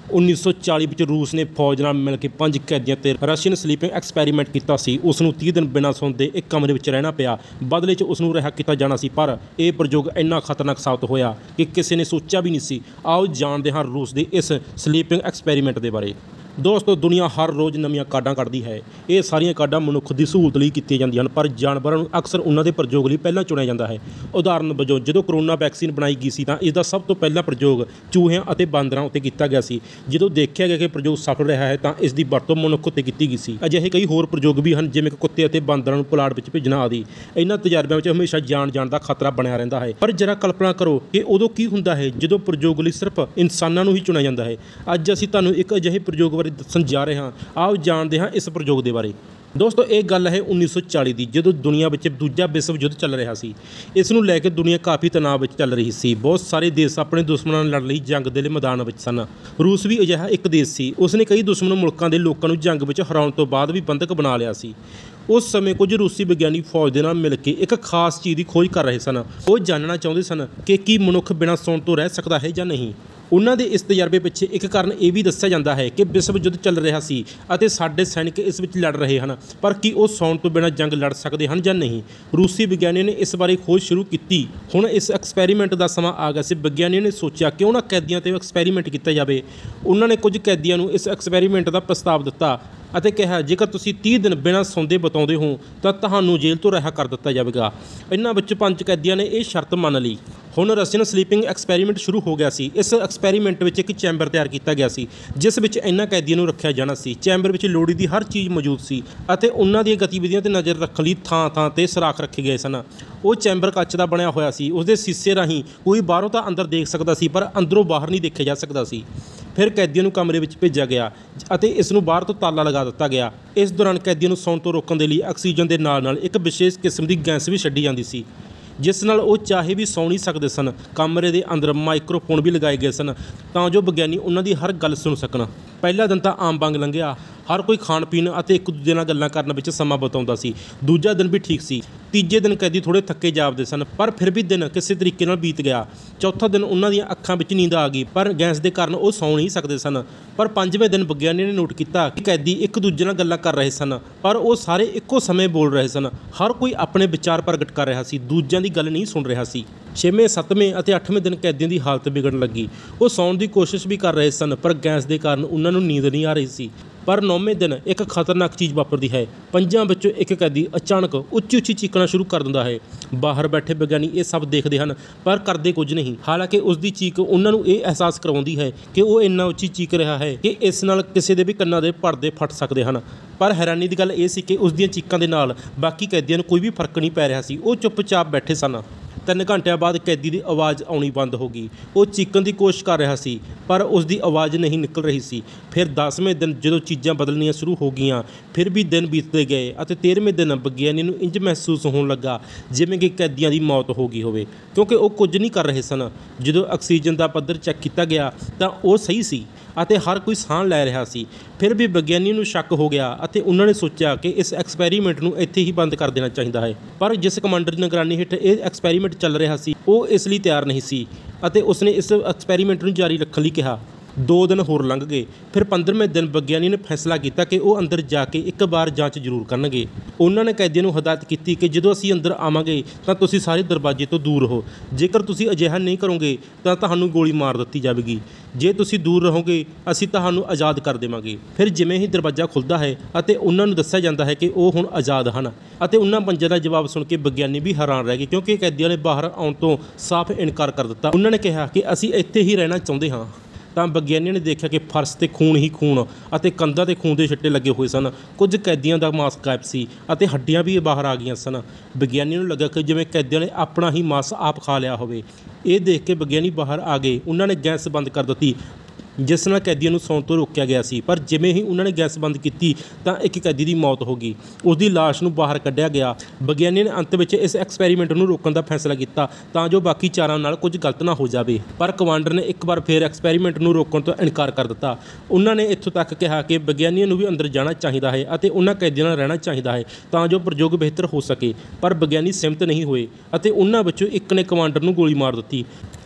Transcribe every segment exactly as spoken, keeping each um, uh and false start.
उन्नीस सौ चाली ਵਿੱਚ रूस ने फौज ਨਾਲ मिल के पंज कैदियों ਤੇ रशियन स्लीपिंग एक्सपैरीमेंट ਕੀਤਾ ਸੀ। ਉਸ ਨੂੰ तीस ਦਿਨ ਬਿਨਾਂ ਸੌਂਦੇ ਇੱਕ ਕਮਰੇ ਵਿੱਚ ਰਹਿਣਾ ਪਿਆ। ਬਦਲੇ 'ਚ ਉਸ ਨੂੰ ਰਿਹਾ ਕੀਤਾ ਜਾਣਾ ਸੀ, ਪਰ ਇਹ ਪ੍ਰਯੋਗ ਇੰਨਾ ਖਤਰਨਾਕ ਸਾਬਤ ਹੋਇਆ ਕਿ ਕਿਸੇ ਨੇ ਸੋਚਿਆ ਵੀ ਨਹੀਂ ਸੀ। ਆਓ ਜਾਣਦੇ ਹਾਂ रूस ਦੇ ਇਸ स्लीपिंग एक्सपैरीमेंट ਦੇ ਬਾਰੇ। ਦੋਸਤੋ, ਦੁਨੀਆ ਹਰ ਰੋਜ਼ ਨਵੀਆਂ ਕਾਢਾਂ ਕੱਢਦੀ ਹੈ। ਇਹ ਸਾਰੀਆਂ ਕਾਢਾਂ ਮਨੁੱਖ ਦੀ ਸਹੂਲਤ ਲਈ ਕੀਤੀਆਂ ਜਾਂਦੀਆਂ ਹਨ, ਪਰ ਜਾਨਵਰਾਂ ਨੂੰ ਅਕਸਰ ਉਹਨਾਂ ਦੇ ਪ੍ਰਯੋਗ ਲਈ ਪਹਿਲਾਂ ਚੁਣਿਆ ਜਾਂਦਾ ਹੈ। ਉਦਾਹਰਨ ਵਜੋਂ ਜਦੋਂ ਕਰੋਨਾ ਵੈਕਸੀਨ ਬਣਾਈ ਗਈ ਸੀ ਤਾਂ ਇਸ ਦਾ ਸਭ ਤੋਂ ਪਹਿਲਾ ਪ੍ਰਯੋਗ ਚੂਹਿਆਂ ਅਤੇ ਬਾਂਦਰਾਂ ਉੱਤੇ ਕੀਤਾ ਗਿਆ ਸੀ। ਜਦੋਂ ਦੇਖਿਆ ਗਿਆ ਕਿ ਪ੍ਰਯੋਗ ਸਫਲ ਰਿਹਾ ਹੈ ਤਾਂ ਇਸ ਦੀ ਵਰਤੋਂ ਮਨੁੱਖ ਉੱਤੇ ਕੀਤੀ ਗਈ ਸੀ। ਅਜਿਹੇ ਕਈ ਹੋਰ ਪ੍ਰਯੋਗ ਵੀ ਹਨ, ਜਿਵੇਂ ਕਿ ਕੁੱਤੇ ਅਤੇ ਬਾਂਦਰਾਂ ਨੂੰ ਪਲਾਟ ਵਿੱਚ ਭੇਜਣਾ ਆਦਿ। ਇਹਨਾਂ ਤਜਰਬਿਆਂ ਵਿੱਚ ਹਮੇਸ਼ਾ ਜਾਨ ਜਾਣ ਦਾ ਖਤਰਾ ਬਣਿਆ ਰਹਿੰਦਾ ਹੈ। ਪਰ ਜਰਾ ਕਲਪਨਾ ਕਰੋ ਕਿ ਉਦੋਂ ਕੀ ਹੁੰਦਾ ਹੈ ਜਦੋਂ ਪ੍ਰਯੋਗ ਲਈ ਸਿਰਫ ਇਨਸਾਨਾਂ ਨੂੰ ਹੀ ਚੁਣਿਆ ਜਾਂਦਾ ਹੈ। ਅੱਜ ਅਸੀਂ ਤੁਹਾਨੂੰ ਇੱਕ ਅਜਿਹੇ ਪ੍ਰਯੋਗ ਬਾਰੇ ਦੱਸਣ ਜਾ ਰਹੇ ਹਾਂ। ਆਓ ਜਾਣਦੇ ਹਾਂ ਇਸ ਪ੍ਰਯੋਗ ਦੇ ਬਾਰੇ। ਦੋਸਤੋ, ਇਹ ਗੱਲ ਹੈ ਉੱਨੀ ਸੌ ਚਾਲੀ ਦੀ, ਜਦੋਂ ਦੁਨੀਆ ਵਿੱਚ ਦੂਜਾ ਵਿਸ਼ਵ ਯੁੱਧ ਚੱਲ ਰਿਹਾ ਸੀ। ਇਸ ਨੂੰ ਲੈ ਕੇ ਦੁਨੀਆ ਕਾਫੀ ਤਣਾਅ ਵਿੱਚ ਚੱਲ ਰਹੀ ਸੀ। ਬਹੁਤ ਸਾਰੇ ਦੇਸ਼ ਆਪਣੇ ਦੁਸ਼ਮਣਾਂ ਨਾਲ ਲੜਨ ਲਈ ਜੰਗ ਦੇ ਲਈ ਮੈਦਾਨ ਵਿੱਚ ਸਨ। ਰੂਸ ਵੀ ਅਜਿਹਾ ਇੱਕ ਦੇਸ਼ ਸੀ। ਉਸਨੇ ਕਈ ਦੁਸ਼ਮਣ ਮੁਲਕਾਂ ਦੇ ਲੋਕਾਂ ਨੂੰ ਜੰਗ ਵਿੱਚ ਹਰਾਉਣ ਤੋਂ ਬਾਅਦ ਵੀ ਬੰਧਕ ਬਣਾ ਲਿਆ ਸੀ। ਉਸ ਸਮੇਂ ਕੁਝ ਰੂਸੀ ਵਿਗਿਆਨੀ ਫੌਜ ਦੇ ਨਾਲ ਮਿਲ ਕੇ ਇੱਕ ਖਾਸ ਚੀਜ਼ ਦੀ ਖੋਜ ਕਰ ਰਹੇ ਸਨ। ਉਹ ਜਾਣਨਾ ਚਾਹੁੰਦੇ ਸਨ ਕਿ ਕੀ ਮਨੁੱਖ ਬਿਨਾਂ ਸੌਣ ਤੋਂ ਰਹਿ ਸਕਦਾ ਹੈ ਜਾਂ ਨਹੀਂ। ਉਹਨਾਂ ਦੇ ਇਸ ਤਜਰਬੇ ਪਿੱਛੇ ਇੱਕ ਕਾਰਨ ਇਹ ਵੀ ਦੱਸਿਆ ਜਾਂਦਾ ਹੈ ਕਿ ਵਿਸ਼ਵ ਯੁੱਧ ਚੱਲ ਰਿਹਾ ਸੀ ਅਤੇ ਸਾਡੇ ਸੈਨਿਕ ਇਸ ਵਿੱਚ ਲੜ ਰਹੇ ਹਨ, ਪਰ ਕੀ ਉਹ ਸੌਣ ਤੋਂ ਬਿਨਾਂ ਜੰਗ ਲੜ ਸਕਦੇ ਹਨ ਜਾਂ ਨਹੀਂ। ਰੂਸੀ ਵਿਗਿਆਨੀਆਂ ਨੇ ਇਸ ਬਾਰੇ ਖੋਜ ਸ਼ੁਰੂ ਕੀਤੀ। ਹੁਣ ਇਸ ਐਕਸਪੈਰੀਮੈਂਟ ਦਾ ਸਮਾਂ ਆ ਗਿਆ ਸੀ। ਵਿਗਿਆਨੀਆਂ ਨੇ ਸੋਚਿਆ ਕਿ ਉਹਨਾਂ ਕੈਦੀਆਂ 'ਤੇ ਐਕਸਪੈਰੀਮੈਂਟ ਕੀਤਾ ਜਾਵੇ। ਉਹਨਾਂ ਨੇ ਕੁਝ ਕੈਦੀਆਂ ਨੂੰ ਇਸ ਐਕਸਪੈਰੀਮੈਂਟ ਦਾ ਪ੍ਰਸਤਾਵ ਦਿੱਤਾ ਅਤੇ ਕਿਹਾ, ਜੇਕਰ ਤੁਸੀਂ ਤੀਹ ਦਿਨ ਬਿਨਾਂ ਸੌਂਦੇ ਬਿਤਾਉਂਦੇ ਹੋ ਤਾਂ ਤੁਹਾਨੂੰ ਜੇਲ੍ਹ ਤੋਂ ਰਿਹਾ ਕਰ ਦਿੱਤਾ ਜਾਵੇਗਾ। ਇਹਨਾਂ ਵਿੱਚ ਪੰਜ ਕੈਦੀਆਂ ਨੇ ਇਹ ਸ਼ਰਤ ਮੰਨ ਲਈ। ਹੁਣ ਰਸ਼ੀਅਨ ਸਲੀਪਿੰਗ ਐਕਸਪੈਰੀਮੈਂਟ ਸ਼ੁਰੂ ਹੋ ਗਿਆ ਸੀ। ਇਸ ਐਕਸਪੈਰੀਮੈਂਟ ਵਿੱਚ ਇੱਕ ਚੈਂਬਰ ਤਿਆਰ ਕੀਤਾ ਗਿਆ ਸੀ, ਜਿਸ ਵਿੱਚ ਇਹਨਾਂ ਕੈਦੀਆਂ ਨੂੰ ਰੱਖਿਆ ਜਾਣਾ ਸੀ। ਚੈਂਬਰ ਵਿੱਚ ਲੋੜੀਂਦੀ ਹਰ ਚੀਜ਼ ਮੌਜੂਦ ਸੀ ਅਤੇ ਉਹਨਾਂ ਦੀਆਂ ਗਤੀਵਿਧੀਆਂ 'ਤੇ ਨਜ਼ਰ ਰੱਖਣ ਲਈ ਥਾਂ ਥਾਂ 'ਤੇ ਸੁਰਾਖ ਰੱਖੇ ਗਏ ਸਨ। ਉਹ ਚੈਂਬਰ ਕੱਚ ਦਾ ਬਣਿਆ ਹੋਇਆ ਸੀ। ਉਸਦੇ ਸ਼ੀਸ਼ੇ ਰਾਹੀਂ ਕੋਈ ਬਾਹਰੋਂ ਤਾਂ ਅੰਦਰ ਦੇਖ ਸਕਦਾ ਸੀ, ਪਰ ਅੰਦਰੋਂ ਬਾਹਰ ਨਹੀਂ ਦੇਖਿਆ ਜਾ ਸਕਦਾ ਸੀ। ਫਿਰ ਕੈਦੀਆਂ ਨੂੰ ਕਮਰੇ ਵਿੱਚ ਭੇਜਿਆ ਗਿਆ ਅਤੇ ਇਸ ਨੂੰ ਬਾਹਰ ਤੋਂ ਤਾਲਾ ਲਗਾ ਦਿੱਤਾ ਗਿਆ। ਇਸ ਦੌਰਾਨ ਕੈਦੀਆਂ ਨੂੰ ਸੌਣ ਤੋਂ ਰੋਕਣ ਦੇ ਲਈ ਆਕਸੀਜਨ ਦੇ ਨਾਲ ਨਾਲ ਇੱਕ ਵਿਸ਼ੇਸ਼ ਕਿਸਮ ਦੀ ਗੈਸ ਵੀ ਛੱਡੀ ਜਾਂਦੀ ਸੀ, ਜਿਸ ਨਾਲ ਉਹ ਚਾਹੇ ਵੀ ਸੌਂ ਨਹੀਂ ਸਕਦੇ ਸਨ। ਕਮਰੇ ਦੇ ਅੰਦਰ ਮਾਈਕ੍ਰੋਫੋਨ ਵੀ ਲਗਾਏ ਗਏ ਸਨ ਤਾਂ ਜੋ ਵਿਗਿਆਨੀ ਉਹਨਾਂ ਦੀ ਹਰ ਗੱਲ ਸੁਣ ਸਕਣ। ਪਹਿਲਾ ਦਿਨ ਤਾਂ ਆਮ ਵਾਂਗ ਲੰਘਿਆ। ਹਰ ਕੋਈ ਖਾਣ ਪੀਣ ਅਤੇ ਇੱਕ ਦੂਜੇ ਨਾਲ ਗੱਲਾਂ ਕਰਨ ਵਿੱਚ ਸਮਾਂ ਬਿਤਾਉਂਦਾ ਸੀ। ਦੂਜਾ ਦਿਨ ਵੀ ਠੀਕ ਸੀ। ਤੀਜੇ ਦਿਨ ਕੈਦੀ ਥੋੜ੍ਹੇ ਥੱਕੇ ਜਾਪਦੇ ਸਨ, ਪਰ ਫਿਰ ਵੀ ਦਿਨ ਕਿਸੇ ਤਰੀਕੇ ਨਾਲ ਬੀਤ ਗਿਆ। ਚੌਥਾ ਦਿਨ ਉਹਨਾਂ ਦੀਆਂ ਅੱਖਾਂ ਵਿੱਚ ਨੀਂਦ ਆ ਗਈ, ਪਰ ਗੈਸ ਦੇ ਕਾਰਨ ਉਹ ਸੌਂ ਨਹੀਂ ਸਕਦੇ ਸਨ। ਪਰ ਪੰਜਵੇਂ ਦਿਨ ਵਿਗਿਆਨੀਆਂ ਨੇ ਨੋਟ ਕੀਤਾ ਕਿ ਕੈਦੀ ਇੱਕ ਦੂਜੇ ਨਾਲ ਗੱਲਾਂ ਕਰ ਰਹੇ ਸਨ, ਪਰ ਉਹ ਸਾਰੇ ਇੱਕੋ ਸਮੇਂ ਬੋਲ ਰਹੇ ਸਨ। ਹਰ ਕੋਈ ਆਪਣੇ ਵਿਚਾਰ ਪ੍ਰਗਟ ਕਰ ਰਿਹਾ ਸੀ, ਦੂਜਿਆਂ ਦੀ ਗੱਲ ਨਹੀਂ ਸੁਣ ਰਿਹਾ ਸੀ। ਛੇਵੇਂ, ਸੱਤਵੇਂ ਅਤੇ ਅੱਠਵੇਂ ਦਿਨ ਕੈਦੀਆਂ ਦੀ ਹਾਲਤ ਵਿਗੜਨ ਲੱਗੀ। ਉਹ ਸੌਣ ਦੀ ਕੋਸ਼ਿਸ਼ ਵੀ ਕਰ ਰਹੇ ਸਨ, ਪਰ ਗੈਸ ਦੇ ਕਾਰਨ ਉਹਨਾਂ ਨੂੰ ਨੀਂਦ ਨਹੀਂ ਆ ਰਹੀ ਸੀ। ਪਰ ਨੌਵੇਂ ਦਿਨ ਇੱਕ ਖਤਰਨਾਕ ਚੀਜ਼ ਵਾਪਰਦੀ ਹੈ। ਪੰਜਾਂ ਵਿੱਚੋਂ ਇੱਕ ਕੈਦੀ ਅਚਾਨਕ ਉੱਚੀ ਉੱਚੀ ਚੀਕਣਾ ਸ਼ੁਰੂ ਕਰ ਦਿੰਦਾ ਹੈ। ਬਾਹਰ ਬੈਠੇ ਵਿਗਿਆਨੀ ਇਹ ਸਭ ਦੇਖਦੇ ਹਨ, ਪਰ ਕਰਦੇ ਕੁਝ ਨਹੀਂ। ਹਾਲਾਂਕਿ ਉਸ ਦੀ ਚੀਕ ਉਹਨਾਂ ਨੂੰ ਇਹ ਅਹਿਸਾਸ ਕਰਵਾਉਂਦੀ ਹੈ ਕਿ ਉਹ ਇੰਨਾ ਉੱਚੀ ਚੀਕ ਰਿਹਾ ਹੈ ਕਿ ਇਸ ਨਾਲ ਕਿਸੇ ਦੇ ਵੀ ਕੰਨਾਂ ਦੇ ਪਰਦੇ ਫਟ ਸਕਦੇ ਹਨ। ਪਰ ਹੈਰਾਨੀ ਦੀ ਗੱਲ ਇਹ ਸੀ ਕਿ ਉਸ ਦੀਆਂ ਚੀਕਾਂ ਦੇ ਨਾਲ ਬਾਕੀ ਕੈਦੀਆਂ ਨੂੰ ਕੋਈ ਵੀ ਫਰਕ ਨਹੀਂ ਪੈ ਰਿਹਾ ਸੀ। ਉਹ ਚੁੱਪਚਾਪ ਬੈਠੇ ਸਨ। ਤਿੰਨ ਘੰਟਿਆਂ ਬਾਅਦ ਕੈਦੀ ਦੀ ਆਵਾਜ਼ ਆਉਣੀ ਬੰਦ ਹੋ ਗਈ। ਉਹ ਚੀਕਣ ਦੀ ਕੋਸ਼ਿਸ਼ ਕਰ ਰਿਹਾ ਸੀ, ਪਰ ਉਸ ਦੀ ਆਵਾਜ਼ ਨਹੀਂ ਨਿਕਲ ਰਹੀ ਸੀ। ਫਿਰ ਦਸਵੇਂ ਦਿਨ ਜਦੋਂ ਚੀਜ਼ਾਂ ਬਦਲਣੀਆਂ ਸ਼ੁਰੂ ਹੋ ਗਈਆਂ, ਫਿਰ ਵੀ ਦਿਨ ਬੀਤਦੇ ਗਏ ਅਤੇ ਤੇਰ੍ਹਵੇਂ ਦਿਨ ਵਿਗਿਆਨੀ ਨੂੰ ਇੰਝ ਮਹਿਸੂਸ ਹੋਣ ਲੱਗਾ ਜਿਵੇਂ ਕਿ ਕੈਦੀਆਂ ਦੀ ਮੌਤ ਹੋ ਗਈ ਹੋਵੇ, ਕਿਉਂਕਿ ਉਹ ਕੁਝ ਨਹੀਂ ਕਰ ਰਹੇ ਸਨ। ਜਦੋਂ ਆਕਸੀਜਨ ਦਾ ਪੱਧਰ ਚੈੱਕ ਕੀਤਾ ਗਿਆ ਤਾਂ ਉਹ ਸਹੀ ਸੀ ਅਤੇ ਹਰ ਕੋਈ ਸਾਹ ਲੈ ਰਿਹਾ ਸੀ। ਫਿਰ ਵੀ ਵਿਗਿਆਨੀ ਨੂੰ ਸ਼ੱਕ ਹੋ ਗਿਆ ਅਤੇ ਉਹਨਾਂ ਨੇ ਸੋਚਿਆ ਕਿ ਇਸ ਐਕਸਪੈਰੀਮੈਂਟ ਨੂੰ ਇੱਥੇ ਹੀ ਬੰਦ ਕਰ ਦੇਣਾ ਚਾਹੀਦਾ ਹੈ। ਪਰ ਜਿਸ ਕਮਾਂਡਰ ਦੀ ਨਿਗਰਾਨੀ ਹੇਠ ਇਹ ਐਕਸਪੈਰੀਮੈਂਟ ਚੱਲ ਰਿਹਾ ਸੀ, ਉਹ ਇਸ ਲਈ ਤਿਆਰ ਨਹੀਂ ਸੀ ਅਤੇ ਉਸਨੇ ਇਸ ਐਕਸਪੈਰੀਮੈਂਟ ਨੂੰ ਜਾਰੀ ਰੱਖਣ ਲਈ ਕਿਹਾ। ਦੋ ਦਿਨ ਹੋਰ ਲੰਘ ਗਏ। ਫਿਰ ਪੰਦਰਵੇਂ ਦਿਨ ਵਿਗਿਆਨੀ ਨੇ ਫੈਸਲਾ ਕੀਤਾ ਕਿ ਉਹ ਅੰਦਰ ਜਾ ਕੇ ਇੱਕ ਵਾਰ ਜਾਂਚ ਜ਼ਰੂਰ ਕਰਨਗੇ। ਉਹਨਾਂ ਨੇ ਕੈਦੀਆਂ ਨੂੰ ਹਦਾਇਤ ਕੀਤੀ ਕਿ ਜਦੋਂ ਅਸੀਂ ਅੰਦਰ ਆਵਾਂਗੇ ਤਾਂ ਤੁਸੀਂ ਸਾਰੇ ਦਰਵਾਜ਼ੇ ਤੋਂ ਦੂਰ ਰਹੋ। ਜੇਕਰ ਤੁਸੀਂ ਅਜਿਹਾ ਨਹੀਂ ਕਰੋਗੇ ਤਾਂ ਤੁਹਾਨੂੰ ਗੋਲੀ ਮਾਰ ਦਿੱਤੀ ਜਾਵੇਗੀ। ਜੇ ਤੁਸੀਂ ਦੂਰ ਰਹੋਗੇ, ਅਸੀਂ ਤੁਹਾਨੂੰ ਆਜ਼ਾਦ ਕਰ ਦੇਵਾਂਗੇ। ਫਿਰ ਜਿਵੇਂ ਹੀ ਦਰਵਾਜ਼ਾ ਖੁੱਲ੍ਹਦਾ ਹੈ ਅਤੇ ਉਹਨਾਂ ਨੂੰ ਦੱਸਿਆ ਜਾਂਦਾ ਹੈ ਕਿ ਉਹ ਹੁਣ ਆਜ਼ਾਦ ਹਨ, ਅਤੇ ਉਹਨਾਂ ਪੰਜਾਂ ਦਾ ਜਵਾਬ ਸੁਣ ਕੇ ਵਿਗਿਆਨੀ ਵੀ ਹੈਰਾਨ ਰਹਿ ਗਏ, ਕਿਉਂਕਿ ਕੈਦੀਆਂ ਨੇ ਬਾਹਰ ਆਉਣ ਤੋਂ ਸਾਫ਼ ਇਨਕਾਰ ਕਰ ਦਿੱਤਾ। ਉਹਨਾਂ ਨੇ ਕਿਹਾ ਕਿ ਅਸੀਂ ਇੱਥੇ ਹੀ ਰਹਿਣਾ ਚਾਹੁੰਦੇ ਹਾਂ। ਤਾਂ ਵਿਗਿਆਨੀਆਂ ਨੇ ਦੇਖਿਆ ਕਿ ਫਰਸ਼ 'ਤੇ ਖੂਨ ਹੀ ਖੂਨ ਅਤੇ ਕੰਧਾਂ 'ਤੇ ਖੂਨ ਦੇ ਛਿੱਟੇ ਲੱਗੇ ਹੋਏ ਸਨ। ਕੁਝ ਕੈਦੀਆਂ ਦਾ ਮਾਸ ਗਾਇਬ ਸੀ ਅਤੇ ਹੱਡੀਆਂ ਵੀ ਬਾਹਰ ਆ ਗਈਆਂ ਸਨ। ਵਿਗਿਆਨੀਆਂ ਨੂੰ ਲੱਗਾ ਕਿ ਜਿਵੇਂ ਕੈਦੀਆਂ ਨੇ ਆਪਣਾ ਹੀ ਮਾਸ ਆਪ ਖਾ ਲਿਆ ਹੋਵੇ। ਇਹ ਦੇਖ ਕੇ ਵਿਗਿਆਨੀ ਬਾਹਰ ਆ ਗਏ। ਉਹਨਾਂ ਨੇ ਗੈਸ ਬੰਦ ਕਰ ਦਿੱਤੀ, ਜਿਸ ਨਾਲ ਕੈਦੀਆਂ ਨੂੰ ਸੌਣ ਤੋਂ ਰੋਕਿਆ ਗਿਆ ਸੀ। ਪਰ ਜਿਵੇਂ ਹੀ ਉਹਨਾਂ ਨੇ ਗੈਸ ਬੰਦ ਕੀਤੀ ਤਾਂ ਇੱਕ ਕੈਦੀ ਦੀ ਮੌਤ ਹੋ ਗਈ। ਉਸ ਦੀ ਲਾਸ਼ ਨੂੰ ਬਾਹਰ ਕੱਢਿਆ ਗਿਆ। ਵਿਗਿਆਨੀਆਂ ਨੇ ਅੰਤ ਵਿੱਚ ਇਸ ਐਕਸਪੈਰੀਮੈਂਟ ਨੂੰ ਰੋਕਣ ਦਾ ਫੈਸਲਾ ਕੀਤਾ ਤਾਂ ਜੋ ਬਾਕੀ ਚਾਰਾਂ ਨਾਲ ਕੁਝ ਗਲਤ ਨਾ ਹੋ ਜਾਵੇ। ਪਰ ਕਮਾਂਡਰ ਨੇ ਇੱਕ ਵਾਰ ਫਿਰ ਐਕਸਪੈਰੀਮੈਂਟ ਨੂੰ ਰੋਕਣ ਤੋਂ ਇਨਕਾਰ ਕਰ ਦਿੱਤਾ। ਉਹਨਾਂ ਨੇ ਇੱਥੋਂ ਤੱਕ ਕਿਹਾ ਕਿ ਵਿਗਿਆਨੀਆਂ ਨੂੰ ਵੀ ਅੰਦਰ ਜਾਣਾ ਚਾਹੀਦਾ ਹੈ ਅਤੇ ਉਹਨਾਂ ਕੈਦੀਆਂ ਨਾਲ ਰਹਿਣਾ ਚਾਹੀਦਾ ਹੈ ਤਾਂ ਜੋ ਪ੍ਰਯੋਗ ਬਿਹਤਰ ਹੋ ਸਕੇ। ਪਰ ਵਿਗਿਆਨੀ ਸਹਿਮਤ ਨਹੀਂ ਹੋਏ ਅਤੇ ਉਹਨਾਂ ਵਿੱਚੋਂ ਇੱਕ ਨੇ ਕਮਾਂਡਰ ਨੂੰ ਗੋਲੀ ਮਾਰ ਦਿੱਤੀ।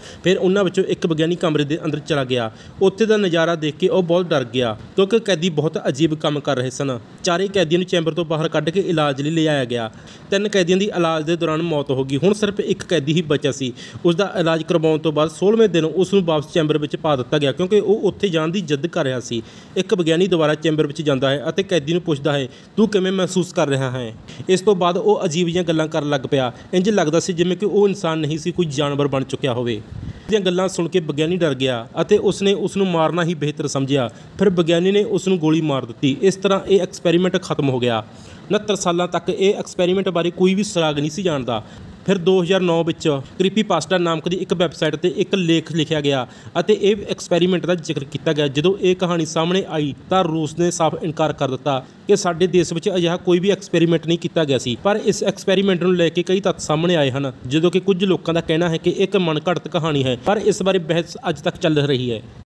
ਫਿਰ ਉਹਨਾਂ ਵਿੱਚੋਂ ਇੱਕ ਵਿਗਿਆਨੀ ਕਮਰੇ ਦੇ ਅੰਦਰ ਚਲਾ ਗਿਆ। ਉੱਥੇ ਦਾ ਨਜ਼ਾਰਾ ਦੇਖ ਕੇ ਉਹ ਬਹੁਤ ਡਰ ਗਿਆ ਕਿਉਂਕਿ ਕੈਦੀ ਬਹੁਤ ਅਜੀਬ ਕੰਮ ਕਰ ਰਹੇ ਸਨ। ਚਾਰੇ ਕੈਦੀਆਂ ਨੂੰ ਚੈਂਬਰ ਤੋਂ ਬਾਹਰ ਕੱਢ ਕੇ ਇਲਾਜ ਲਈ ਲਿਆਇਆ ਗਿਆ। ਤਿੰਨ ਕੈਦੀਆਂ ਦੀ ਇਲਾਜ ਦੇ ਦੌਰਾਨ ਮੌਤ ਹੋ ਗਈ। ਹੁਣ ਸਿਰਫ ਇੱਕ ਕੈਦੀ ਹੀ ਬਚਿਆ ਸੀ। ਉਸ ਦਾ ਇਲਾਜ ਕਰਵਾਉਣ ਤੋਂ ਬਾਅਦ ਸੋਲ੍ਹਵੇਂ ਦਿਨ ਉਸ ਨੂੰ ਵਾਪਸ ਚੈਂਬਰ ਵਿੱਚ ਪਾ ਦਿੱਤਾ ਗਿਆ ਕਿਉਂਕਿ ਉਹ ਉੱਥੇ ਜਾਣ ਦੀ ਜਿੱਦ ਕਰ ਰਿਹਾ ਸੀ। ਇੱਕ ਵਿਗਿਆਨੀ ਦੁਬਾਰਾ ਚੈਂਬਰ ਵਿੱਚ ਜਾਂਦਾ ਹੈ ਅਤੇ ਕੈਦੀ ਨੂੰ ਪੁੱਛਦਾ ਹੈ, ਤੂੰ ਕਿਵੇਂ ਮਹਿਸੂਸ ਕਰ ਰਿਹਾ ਹੈ? ਇਸ ਤੋਂ ਬਾਅਦ ਉਹ ਅਜੀਬ ਜਿਹੀਆਂ ਗੱਲਾਂ ਕਰਨ ਲੱਗ ਪਿਆ। ਇੰਝ ਲੱਗਦਾ ਸੀ ਜਿਵੇਂ ਕਿ ਉਹ ਇਨਸਾਨ ਨਹੀਂ ਸੀ, ਕੋਈ ਜਾਨਵਰ ਬਣ ਚੁੱਕਿਆ ਹੋਵੇ। ਦੀਆਂ ਗੱਲਾਂ ਸੁਣ ਕੇ ਵਿਗਿਆਨੀ ਡਰ ਗਿਆ ਅਤੇ ਉਸਨੇ ਉਸ ਨੂੰ ਮਾਰਨਾ ਹੀ ਬਿਹਤਰ ਸਮਝਿਆ। ਫਿਰ ਵਿਗਿਆਨੀ ਨੇ ਉਸ ਨੂੰ ਗੋਲੀ ਮਾਰ ਦਿੱਤੀ। ਇਸ ਤਰ੍ਹਾਂ ਇਹ ਐਕਸਪੈਰੀਮੈਂਟ ਖਤਮ ਹੋ ਗਿਆ। ਉਣਹੱਤਰ ਸਾਲਾਂ ਤੱਕ ਇਹ ਐਕਸਪੈਰੀਮੈਂਟ ਬਾਰੇ ਕੋਈ ਵੀ ਸੁਰਾਗ ਨਹੀਂ ਸੀ ਜਾਣਦਾ। ਫਿਰ ਦੋ ਹਜ਼ਾਰ ਨੌ ਵਿੱਚ ਕ੍ਰੀਪੀਪਾਸਟਾ ਨਾਮਕ ਦੀ ਇੱਕ ਵੈਬਸਾਈਟ 'ਤੇ ਇੱਕ ਲੇਖ ਲਿਖਿਆ ਗਿਆ ਅਤੇ ਇਹ ਐਕਸਪੈਰੀਮੈਂਟ ਦਾ ਜ਼ਿਕਰ ਕੀਤਾ ਗਿਆ। ਜਦੋਂ ਇਹ ਕਹਾਣੀ ਸਾਹਮਣੇ ਆਈ ਤਾਂ ਰੂਸ ਨੇ ਸਾਫ਼ ਇਨਕਾਰ ਕਰ ਦਿੱਤਾ ਕਿ ਸਾਡੇ ਦੇਸ਼ ਵਿੱਚ ਅਜਿਹਾ ਕੋਈ ਵੀ ਐਕਸਪੈਰੀਮੈਂਟ ਨਹੀਂ ਕੀਤਾ ਗਿਆ ਸੀ। ਪਰ ਇਸ ਐਕਸਪੈਰੀਮੈਂਟ ਨੂੰ ਲੈ ਕੇ ਕਈ ਤੱਥ ਸਾਹਮਣੇ ਆਏ ਹਨ, ਜਦੋਂ ਕਿ ਕੁਝ ਲੋਕਾਂ ਦਾ ਕਹਿਣਾ ਹੈ ਕਿ ਇਹ ਇੱਕ ਮਨਘੜਤ ਕਹਾਣੀ ਹੈ, ਪਰ ਇਸ ਬਾਰੇ ਬਹਿਸ ਅੱਜ ਤੱਕ ਚੱਲ ਰਹੀ ਹੈ।